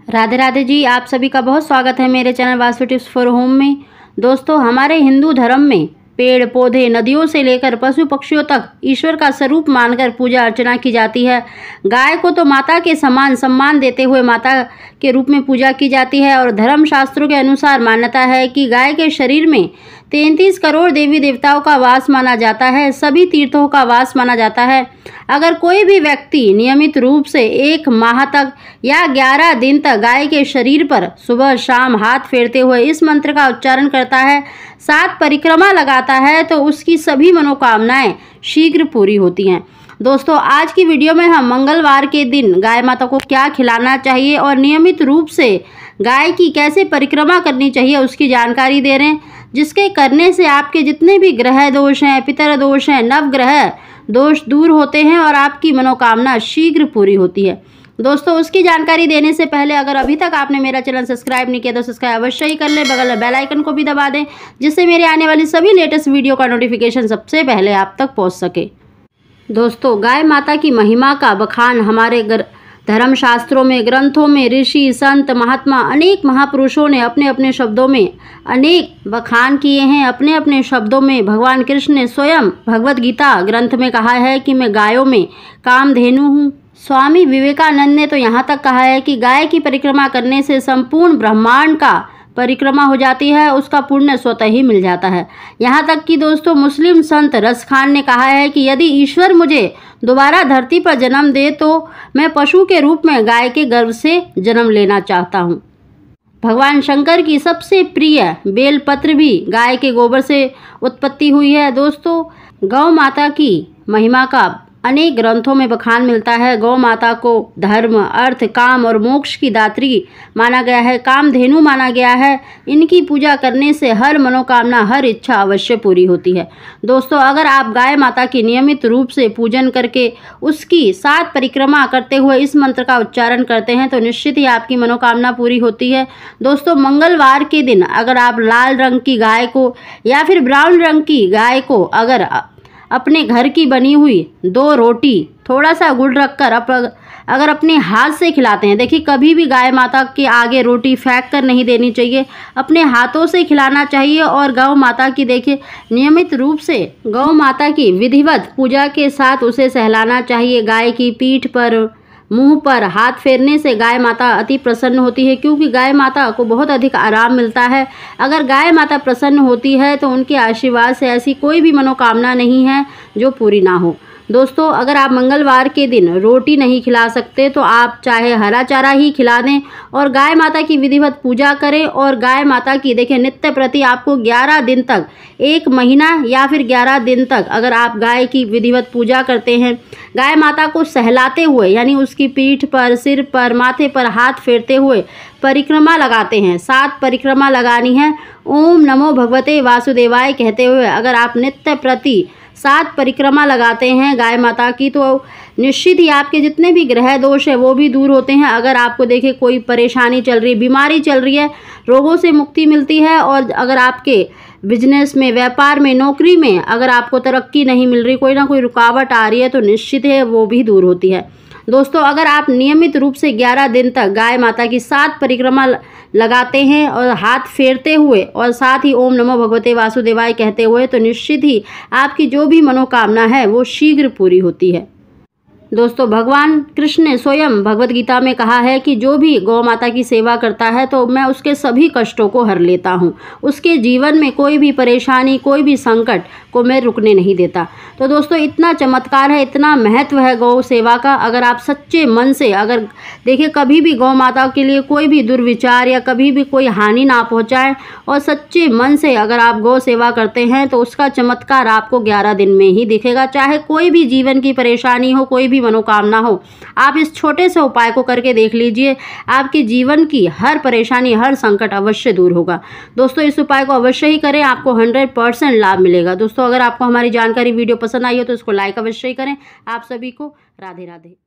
राधे राधे जी, आप सभी का बहुत स्वागत है मेरे channel Vastu tips for home में। दोस्तों, हमारे हिंदू धर्म में पेड़ पौधे, नदियों से लेकर पशु पक्षियों तक ईश्वर का स्वरूप मानकर पूजा अर्चना की जाती है। गाय को तो माता के समान सम्मान देते हुए माता के रूप में पूजा की जाती है और धर्म शास्त्रों के अनुसार मान्यता है कि गाय के शरीर में 33 करोड़ देवी देवताओं का वास माना जाता है, सभी तीर्थों का वास माना जाता है। अगर कोई भी व्यक्ति नियमित रूप से 1 माह तक या 11 दिन तक गाय के शरीर पर सुबह शाम हाथ फेरते हुए इस मंत्र का उच्चारण करता है, 7 परिक्रमा लगाता है, तो उसकी सभी मनोकामनाएं शीघ्र पूरी होती हैं। दोस्तों, आज की वीडियो में हम मंगलवार के दिन गाय माता को क्या खिलाना चाहिए और नियमित रूप से गाय की कैसे परिक्रमा करनी चाहिए उसकी जानकारी दे रहे हैं, जिसके करने से आपके जितने भी ग्रह दोष हैं, पितर दोष हैं, नवग्रह दोष दूर होते हैं और आपकी मनोकामना शीघ्र पूरी होती है। दोस्तों, उसकी जानकारी देने से पहले अगर अभी तक आपने मेरा चैनल सब्सक्राइब नहीं किया तो सब्सक्राइब अवश्य ही कर लें, बगल में बेल आइकन को भी दबा दें, जिससे मेरे आने वाली सभी लेटेस्ट वीडियो का नोटिफिकेशन सबसे पहले आप तक पहुंच सके। दोस्तों, गाय माता की महिमा का बखान हमारे धर्म शास्त्रों में, ग्रंथों में ऋषि संत महात्मा अनेक महापुरुषों ने अपने अपने शब्दों में अनेक बखान किए हैं। अपने अपने शब्दों में भगवान कृष्ण ने स्वयं भगवत गीता ग्रंथ में कहा है कि मैं गायों में कामधेनु हूँ। स्वामी विवेकानंद ने तो यहाँ तक कहा है कि गाय की परिक्रमा करने से संपूर्ण ब्रह्मांड का परिक्रमा हो जाती है, उसका पुण्य स्वतः ही मिल जाता है। यहाँ तक कि दोस्तों, मुस्लिम संत रस खान ने कहा है कि यदि ईश्वर मुझे दोबारा धरती पर जन्म दे तो मैं पशु के रूप में गाय के गर्भ से जन्म लेना चाहता हूँ। भगवान शंकर की सबसे प्रिय बेलपत्र भी गाय के गोबर से उत्पत्ति हुई है। दोस्तों, गौ माता की महिमा का अनेक ग्रंथों में बखान मिलता है। गौ माता को धर्म, अर्थ, काम और मोक्ष की दात्री माना गया है, कामधेनु माना गया है। इनकी पूजा करने से हर मनोकामना, हर इच्छा अवश्य पूरी होती है। दोस्तों, अगर आप गाय माता की नियमित रूप से पूजन करके उसकी 7 परिक्रमा करते हुए इस मंत्र का उच्चारण करते हैं तो निश्चित ही आपकी मनोकामना पूरी होती है। दोस्तों, मंगलवार के दिन अगर आप लाल रंग की गाय को या फिर ब्राउन रंग की गाय को अगर अपने घर की बनी हुई 2 रोटी, थोड़ा सा गुड़ रखकर अगर अपने हाथ से खिलाते हैं, देखिए कभी भी गाय माता के आगे रोटी फेंक कर नहीं देनी चाहिए, अपने हाथों से खिलाना चाहिए। और गौ माता की देखिए नियमित रूप से गौ माता की विधिवत पूजा के साथ उसे सहलाना चाहिए। गाय की पीठ पर, मुंह पर हाथ फेरने से गाय माता अति प्रसन्न होती है, क्योंकि गाय माता को बहुत अधिक आराम मिलता है। अगर गाय माता प्रसन्न होती है तो उनके आशीर्वाद से ऐसी कोई भी मनोकामना नहीं है जो पूरी ना हो। दोस्तों, अगर आप मंगलवार के दिन रोटी नहीं खिला सकते तो आप चाहे हरा चारा ही खिला दें और गाय माता की विधिवत पूजा करें। और गाय माता की देखिए नित्य प्रति आपको 11 दिन तक, 1 महीना या फिर 11 दिन तक अगर आप गाय की विधिवत पूजा करते हैं, गाय माता को सहलाते हुए यानी उसकी पीठ पर, सिर पर, माथे पर हाथ फेरते हुए परिक्रमा लगाते हैं, 7 परिक्रमा लगानी है। ओम नमो भगवते वासुदेवाय कहते हुए अगर आप नित्य प्रति 7 परिक्रमा लगाते हैं गाय माता की तो निश्चित ही आपके जितने भी ग्रह दोष है वो भी दूर होते हैं। अगर आपको देखिए कोई परेशानी चल रही है, बीमारी चल रही है, रोगों से मुक्ति मिलती है। और अगर आपके बिजनेस में, व्यापार में, नौकरी में अगर आपको तरक्की नहीं मिल रही, कोई ना कोई रुकावट आ रही है तो निश्चित है वो भी दूर होती है। दोस्तों, अगर आप नियमित रूप से 11 दिन तक गाय माता की 7 परिक्रमा लगाते हैं और हाथ फेरते हुए और साथ ही ओम नमो भगवते वासुदेवाय कहते हुए तो निश्चित ही आपकी जो भी मनोकामना है वो शीघ्र पूरी होती है। दोस्तों, भगवान कृष्ण ने स्वयं भगवत गीता में कहा है कि जो भी गौ माता की सेवा करता है तो मैं उसके सभी कष्टों को हर लेता हूँ, उसके जीवन में कोई भी परेशानी, कोई भी संकट को मैं रुकने नहीं देता। तो दोस्तों, इतना चमत्कार है, इतना महत्व है गौ सेवा का। अगर आप सच्चे मन से अगर देखिए कभी भी गौ माता के लिए कोई भी दुर्विचार या कभी भी कोई हानि ना पहुँचाएं और सच्चे मन से अगर आप गौ सेवा करते हैं तो उसका चमत्कार आपको 11 दिन में ही दिखेगा। चाहे कोई भी जीवन की परेशानी हो, कोई भी मनोकामना हो, आप इस छोटे से उपाय को करके देख लीजिए, आपके जीवन की हर परेशानी, हर संकट अवश्य दूर होगा। दोस्तों, इस उपाय को अवश्य ही करें, आपको 100% लाभ मिलेगा। दोस्तों, अगर आपको हमारी जानकारी वीडियो पसंद आई हो तो इसको लाइक अवश्य ही करें। आप सभी को राधे राधे।